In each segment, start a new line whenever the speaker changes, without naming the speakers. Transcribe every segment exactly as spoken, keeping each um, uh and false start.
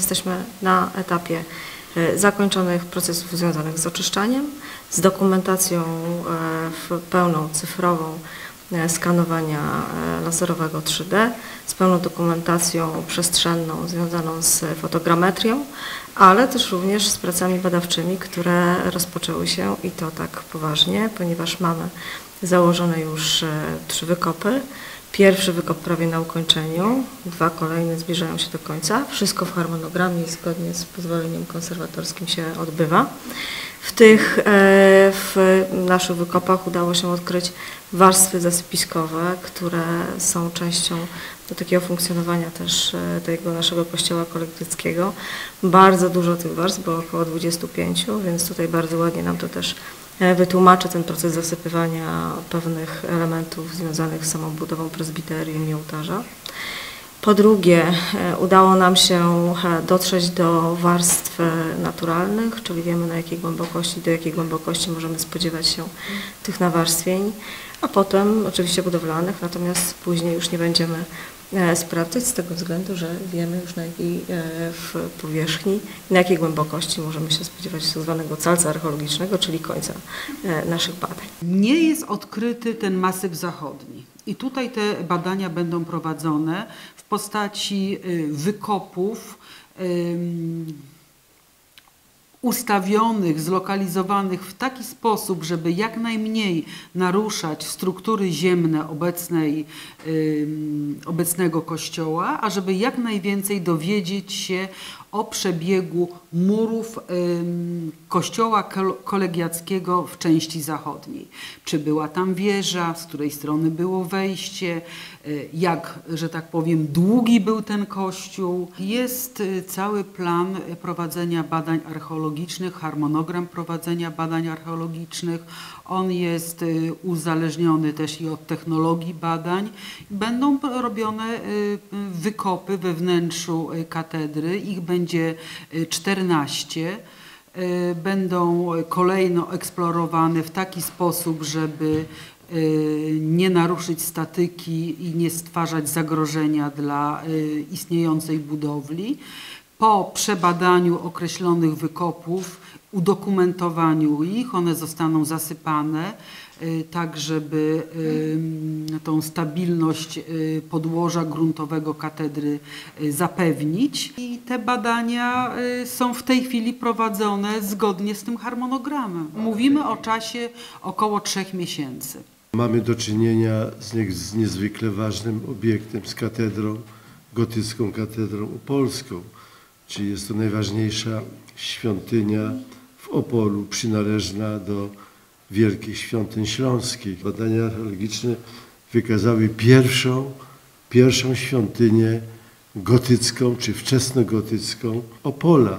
Jesteśmy na etapie zakończonych procesów związanych z oczyszczaniem, z dokumentacją pełną cyfrową skanowania laserowego trzy D, z pełną dokumentacją przestrzenną związaną z fotogrametrią, ale też również z pracami badawczymi, które rozpoczęły się i to tak poważnie, ponieważ mamy założone już trzy wykopy. Pierwszy wykop prawie na ukończeniu, dwa kolejne zbliżają się do końca. Wszystko w harmonogramie i zgodnie z pozwoleniem konserwatorskim się odbywa. W tych w naszych wykopach udało się odkryć warstwy zasypiskowe, które są częścią do takiego funkcjonowania też tego naszego kościoła kolektyckiego. Bardzo dużo tych warstw, bo około dwudziestu pięciu, więc tutaj bardzo ładnie nam to też wytłumaczy ten proces zasypywania pewnych elementów związanych z samą budową prezbiterium i ołtarza. Po drugie, udało nam się dotrzeć do warstw naturalnych, czyli wiemy, na jakiej głębokości, do jakiej głębokości możemy spodziewać się tych nawarstwień, a potem oczywiście budowlanych, natomiast później już nie będziemy sprawdzać z tego względu, że wiemy już na jakiej w powierzchni i na jakiej głębokości możemy się spodziewać tak zwanego calca archeologicznego, czyli końca naszych badań.
Nie jest odkryty ten masyw zachodni i tutaj te badania będą prowadzone w postaci wykopów ustawionych, zlokalizowanych w taki sposób, żeby jak najmniej naruszać struktury ziemne obecnej, yy, obecnego kościoła, a żeby jak najwięcej dowiedzieć się o przebiegu murów yy, kościoła kolegiackiego w części zachodniej. Czy była tam wieża, z której strony było wejście, yy, jak, że tak powiem, długi był ten kościół. Jest yy, cały plan prowadzenia badań archeologicznych, harmonogram prowadzenia badań archeologicznych. On jest y, uzależniony też i od technologii badań. Będą robione y, wykopy we wnętrzu y, katedry. Ich będzie y, czternaście. Y, będą kolejno eksplorowane w taki sposób, żeby y, nie naruszyć statyki i nie stwarzać zagrożenia dla y, istniejącej budowli. Po przebadaniu określonych wykopów, udokumentowaniu ich, one zostaną zasypane, tak żeby tą stabilność podłoża gruntowego katedry zapewnić. I te badania są w tej chwili prowadzone zgodnie z tym harmonogramem. Mówimy o czasie około trzech miesięcy.
Mamy do czynienia z, nie, z niezwykle ważnym obiektem, z katedrą, gotycką katedrą opolską. Czyli jest to najważniejsza świątynia w Opolu, przynależna do wielkich świątyń śląskich. Badania archeologiczne wykazały pierwszą, pierwszą świątynię gotycką czy wczesnogotycką Opola.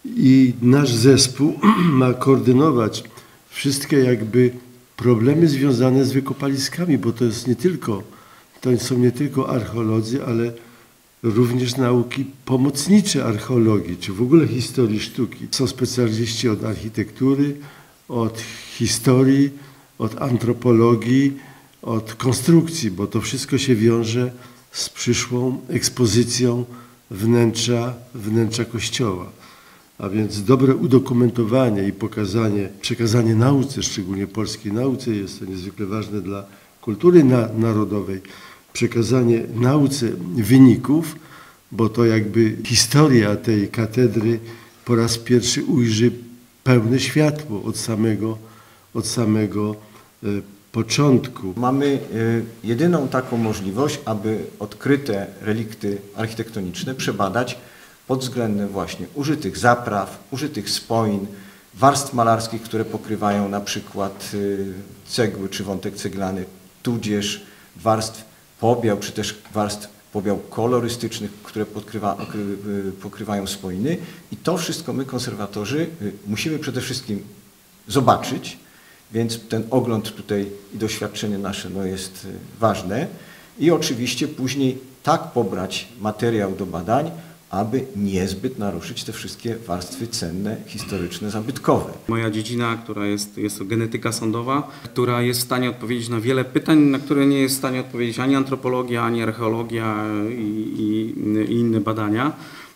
I nasz zespół ma koordynować wszystkie jakby problemy związane z wykopaliskami, bo to jest nie tylko, to są nie tylko archeolodzy, ale również nauki pomocnicze archeologii, czy w ogóle historii sztuki. Są specjaliści od architektury, od historii, od antropologii, od konstrukcji, bo to wszystko się wiąże z przyszłą ekspozycją wnętrza, wnętrza kościoła. A więc dobre udokumentowanie i pokazanie, przekazanie nauce, szczególnie polskiej nauce, jest to niezwykle ważne dla kultury na, narodowej. Przekazanie nauce wyników, bo to jakby historia tej katedry po raz pierwszy ujrzy pełne światło od samego, od samego e, początku.
Mamy e, jedyną taką możliwość, aby odkryte relikty architektoniczne przebadać pod względem właśnie użytych zapraw, użytych spoin, warstw malarskich, które pokrywają na przykład e, cegły czy wątek ceglany, tudzież warstw pobiał, czy też warstw pobiał kolorystycznych, które pokrywa, pokrywają spoiny. I to wszystko my, konserwatorzy, musimy przede wszystkim zobaczyć, więc ten ogląd tutaj i doświadczenie nasze no, jest ważne. I oczywiście później tak pobrać materiał do badań, aby niezbyt naruszyć te wszystkie warstwy cenne, historyczne, zabytkowe.
Moja dziedzina, która jest, jest to genetyka sądowa, która jest w stanie odpowiedzieć na wiele pytań, na które nie jest w stanie odpowiedzieć ani antropologia, ani archeologia i, i, i inne badania.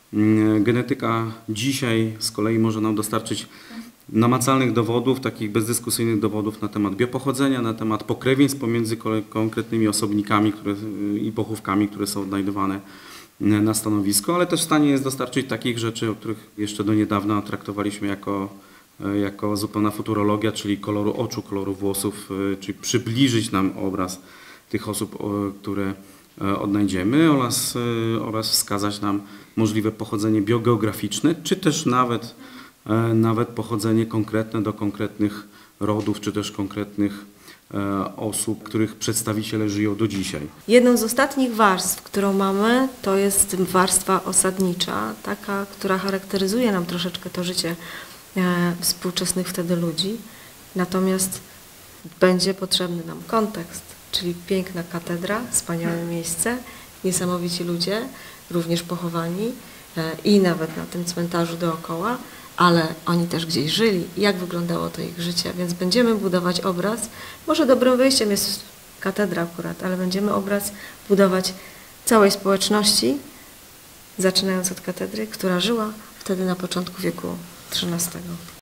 Genetyka dzisiaj z kolei może nam dostarczyć namacalnych dowodów, takich bezdyskusyjnych dowodów na temat biopochodzenia, na temat pokrewieństw pomiędzy konkretnymi osobnikami które, i pochówkami, które są odnajdywane na stanowisku, ale też w stanie jest dostarczyć takich rzeczy, o których jeszcze do niedawna traktowaliśmy jako, jako zupełna futurologia, czyli koloru oczu, koloru włosów, czyli przybliżyć nam obraz tych osób, które odnajdziemy oraz, oraz wskazać nam możliwe pochodzenie biogeograficzne, czy też nawet, nawet pochodzenie konkretne do konkretnych rodów, czy też konkretnych osób, których przedstawiciele żyją do dzisiaj.
Jedną z ostatnich warstw, którą mamy, to jest warstwa osadnicza, taka, która charakteryzuje nam troszeczkę to życie współczesnych wtedy ludzi. Natomiast będzie potrzebny nam kontekst, czyli piękna katedra, wspaniałe miejsce, niesamowici ludzie, również pochowani i nawet na tym cmentarzu dookoła, ale oni też gdzieś żyli, jak wyglądało to ich życie, więc będziemy budować obraz. Może dobrym wyjściem jest katedra akurat, ale będziemy obraz budować całej społeczności, zaczynając od katedry, która żyła wtedy na początku wieku trzynastego.